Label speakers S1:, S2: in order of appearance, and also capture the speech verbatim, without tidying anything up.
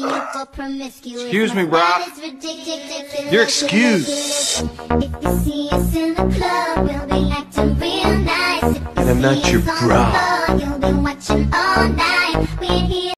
S1: Excuse me, brah. You're excused. And I'm not your bra.